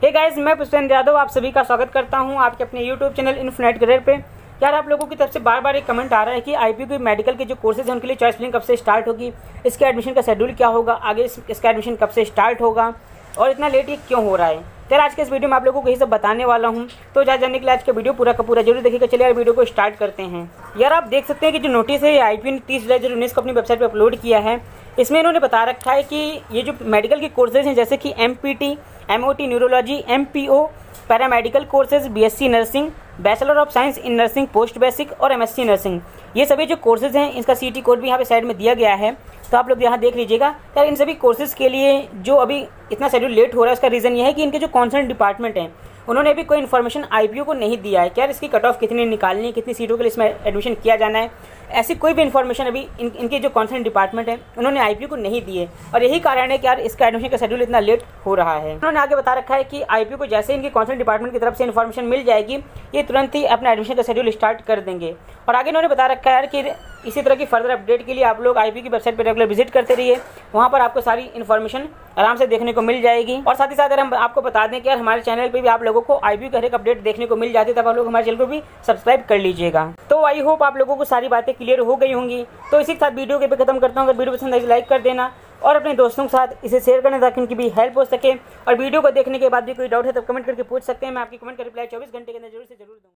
Hey guys, मैं पुष्पेंद्र यादव आप सभी का स्वागत करता हूं आपके अपने यूट्यूब चैनल इन्फिनाइट करियर पे। यार, आप लोगों की तरफ से बार बार एक कमेंट आ रहा है कि आईपीयू के मेडिकल के जो कोर्सेज हैं उनके लिए चॉइस फिलिंग कब से स्टार्ट होगी, इसके एडमिशन का शेड्यूल क्या होगा, आगे इसका एडमिशन कब से स्टार्ट होगा और इतना लेट ये क्यों हो रहा है। यार, आज के इस वीडियो में आप लोगों को यही सब बताने वाला हूं, तो जानने के लिए आज का वीडियो पूरा का पूरा जरूर देखिएगा। चलिए यार, वीडियो को स्टार्ट करते हैं। यार, आप देख सकते हैं कि जो नोटिस है आईपीयू ने 30 जुलाई 2019 को अपनी वेबसाइट पर अपलोड किया है। इसमें इन्होंने बता रखा है कि ये जो मेडिकल के कोर्सेज हैं जैसे कि MPT, MOT neurology, MPO, paramedical courses, BSc nursing, bachelor of science in nursing post basic और एमएससी नर्सिंग, ये सभी जो कोर्सेज हैं इसका सीटी कोड भी यहाँ पे साइड में दिया गया है, तो आप लोग यहाँ देख लीजिएगा। यार, इन सभी कोर्सेज के लिए जो अभी इतना शेड्यूल लेट हो रहा है उसका रीज़न ये है कि इनके जो कॉन्सर्न डिपार्टमेंट हैं उन्होंने अभी कोई इन्फॉर्मेशन आईपीयू को नहीं दिया है। क्या इसकी कट ऑफ कितनी निकालनी है, कितनी सीटों के लिए इसमें एडमिशन किया जाना है, ऐसी कोई भी इन्फॉर्मेशन अभी इनके जो कॉन्सर्न डिपार्टमेंट है उन्होंने आईपीयू को नहीं दिए, और यही कारण है कि यार इसका एडमिशन का शेड्यूल इतना लेट हो रहा है। उन्होंने आगे बता रखा है कि आईपीयू को जैसे इनके कॉन्सर्न डिपार्टमेंट की तरफ से इन्फॉर्मेशन मिल जाएगी ये तुरंत ही अपना एडमिशन का शेड्यूल स्टार्ट कर देंगे। और आगे इन्होंने बता रखा है यार कि इसी तरह की फर्दर अपडेट के लिए आप लोग आईपीयू की वेबसाइट पर रेगुलर विजिट करते रहिए, वहाँ पर आपको सारी इन्फॉर्मेशन आराम से देखने को मिल जाएगी। और साथ ही साथ अगर हम आपको बता दें कि यार हमारे चैनल पे भी आप लोगों को आईपीयू का हर एक अपडेट देखने को मिल जाती है, तब आप लोग हमारे चैनल को भी सब्सक्राइब कर लीजिएगा। तो आई होप आप लोगों को सारी बातें क्लियर हो गई होंगी। तो इसी के साथ वीडियो के पे खत्म करता हूँ। अगर वीडियो पसंद आई लाइक कर देना और अपने दोस्तों के साथ इसे शेयर करना ताकि उनकी भी हेल्प हो सके। और वीडियो को देखने के बाद भी कोई डाउट है तो कमेंट करके पूछ सकते हैं, मैं आपकी कमेंट का रिप्लाई 24 घंटे के अंदर जरूर से जरूर दूँगा।